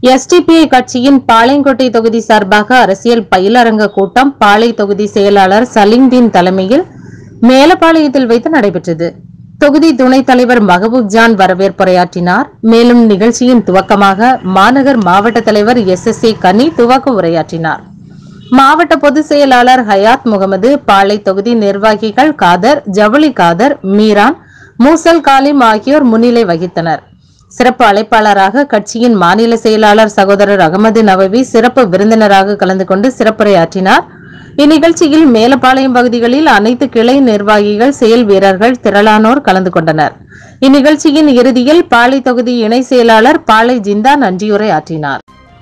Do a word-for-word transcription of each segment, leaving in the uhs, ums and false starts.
SDPI கட்சியின் பாளையங்கோட்டை தொகுதி சார்பாக அரசியல் பயிலரங்க கூட்டம் பாளை தொகுதி செயலாளர் சலீம்தீன் தலைமையில் மேலப்பாளையத்தில் வைத்து நடைபெற்றது. தொகுதி துணைத் தலைவர் மகபூப் ஜான் வரவேற்புரையாற்றினார். மேலும் நிகழ்ச்சியின் துவக்கமாக மாநகர் மாவட்ட தலைவர் எஸ் எஸ் ஏ கனி துவக்க உரையாற்றினார். மாவட்ட பொதுச் செயலாளர் ஹயாத் முகமது, பாளை தொகுதி நிர்வாகிகள் காதர், ஜவுளி காதர், மீரான், மூசல் காலிம் ஆகியோர் முன்னிலை வகித்தனர். சிறப்பு அழைப்பாளராக கட்சியின் மாநில செயலாளர் சகோதரர் அகமது நவவி சிறப்பு விருந்தினராக கலந்து கொண்டு சிறப்புரையாற்றினார். இந்நிகழ்ச்சியில் மேலப்பாளையம் பகுதிகளில் அனைத்து கிளை நிர்வாகிகள், செயல் வீரர்கள் திரளானோர் கலந்து கொண்டனர். இந்நிகழ்ச்சியின் இறுதியில் பாளை தொகுதி இணை செயலாளர் பாளை ஜிந்தா நன்றியுரை ஆற்றினார்.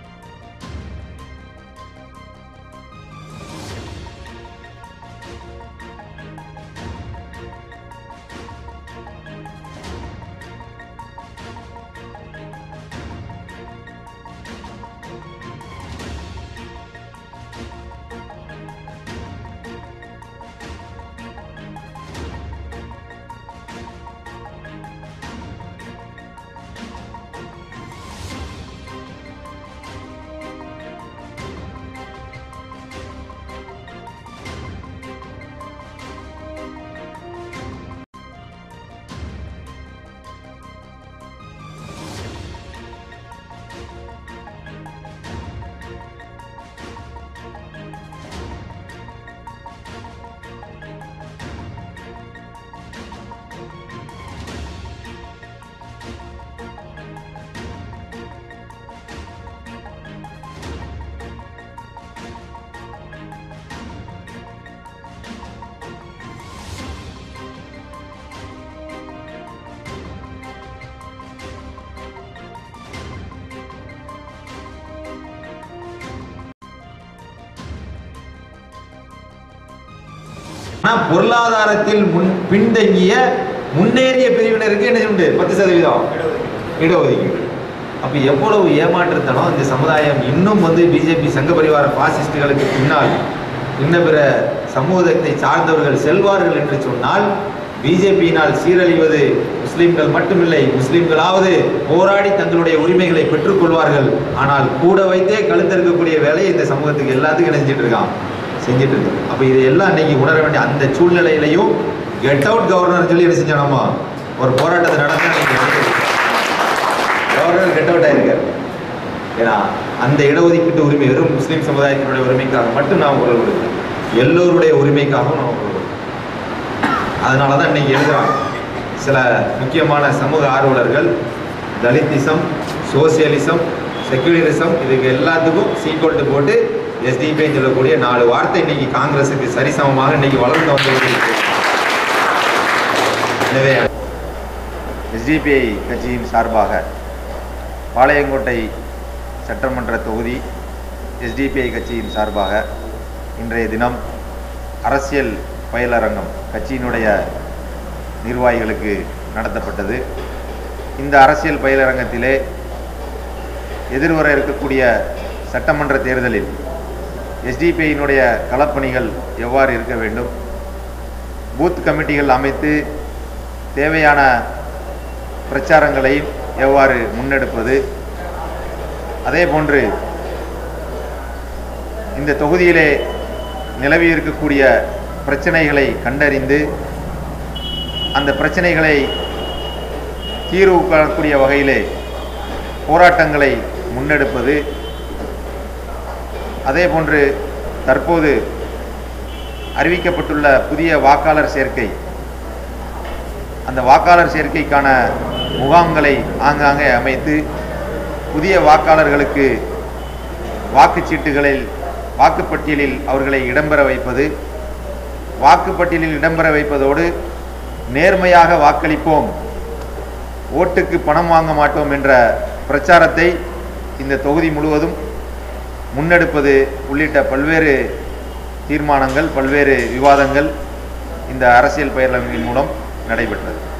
பொருளாதாரத்தில் முன் பின்தங்கிய முன்னேறிய பிரிவினருக்கு என்ன உண்டு? பத்து சதவீதம் இடஒதுக்கீடு. அப்ப எவ்வளவு ஏமாற்றுத்தனம் இந்த சமுதாயம் இன்னும் வந்து பிஜேபி சங்க பரிவார பாசிஸ்டுகளுக்கு பின்னால் இன்ன பிற சமூகத்தை சார்ந்தவர்கள் செல்வார்கள் என்று சொன்னால் பிஜேபியினால் சீரழிவது முஸ்லிம்கள் மட்டுமில்லை, முஸ்லிம்களாவது போராடி தங்களுடைய உரிமைகளை பெற்றுக்கொள்வார்கள். ஆனால் கூட வைத்தே கழுத்தறுக்கக்கூடிய வேலையை இந்த சமூகத்துக்கு எல்லாத்துக்கும் நினைச்சிட்டு இருக்கான் செஞ்சுட்டு இருக்கு. அப்போ இதையெல்லாம் இன்னைக்கு உணர வேண்டிய அந்த சூழ்நிலையிலையும் கெட் அவுட் கவர்னர் சொல்லி என்ன செஞ்சோம்மா ஒரு போராட்டத்தை நடந்த கவர்னர் கெட் அவுட் ஆயிருக்காரு. ஏன்னா அந்த இடஒதுக்கீட்டு உரிமை வெறும் முஸ்லீம் சமுதாயத்தினுடைய உரிமைக்காக மட்டும் நாம் குரல் கொடுக்கல, எல்லோருடைய உரிமைக்காகவும் நாம் குரல் கொடுக்கணும். அதனால தான் இன்னைக்கு எழுதுறாங்க சில முக்கியமான சமூக ஆர்வலர்கள், தலித்திசம், சோசியலிசம், செக்குலரிசம், இதுக்கு எல்லாத்துக்கும் சீக்கோல்ட்டு போட்டு எஸ்டிபிஐ சொல்லக்கூடிய நாலு வார்த்தை இன்னைக்கு காங்கிரஸுக்கு சரிசமமாக இன்னைக்கு வளர்ந்து வந்து. எனவே எஸ்டிபிஐ கட்சியின் சார்பாக பாளையங்கோட்டை சட்டமன்ற தொகுதி எஸ்டிபிஐ கட்சியின் சார்பாக இன்றைய தினம் அரசியல் பயிலரங்கம் கட்சியினுடைய நிர்வாகிகளுக்கு நடத்தப்பட்டது. இந்த அரசியல் பயிலரங்கத்திலே எதிர்வர இருக்கக்கூடிய சட்டமன்ற தேர்தலில் எஸ்டிபிஐயினுடைய களப்பணிகள் எவ்வாறு இருக்க வேண்டும், பூத் கமிட்டிகள் அமைத்து தேவையான பிரச்சாரங்களை எவ்வாறு முன்னெடுப்பது, அதே போன்று இந்த தொகுதியிலே நிலவி இருக்கக்கூடிய பிரச்சனைகளை கண்டறிந்து அந்த பிரச்சனைகளை தீர்வு காணக்கூடிய வகையிலே போராட்டங்களை முன்னெடுப்பது, அதே போன்று தற்போது அறிவிக்கப்பட்டுள்ள புதிய வாக்காளர் சேர்க்கை, அந்த வாக்காளர் சேர்க்கைக்கான முகாம்களை ஆங்காங்கே அமைத்து புதிய வாக்காளர்களுக்கு வாக்குச்சீட்டுகளில் வாக்குப்பட்டியலில் அவர்களை இடம்பெற வைப்பது, வாக்குப்பட்டியலில் இடம்பெற வைப்பதோடு நேர்மையாக வாக்களிப்போம், ஓட்டுக்கு பணம் வாங்க மாட்டோம் என்ற பிரச்சாரத்தை இந்த தொகுதி முழுவதும் முன்னெடுப்பது உள்ளிட்ட பல்வேறு தீர்மானங்கள், பல்வேறு விவாதங்கள் இந்த அரசியல் பயிலரங்கின் மூலம் நடைபெற்றது.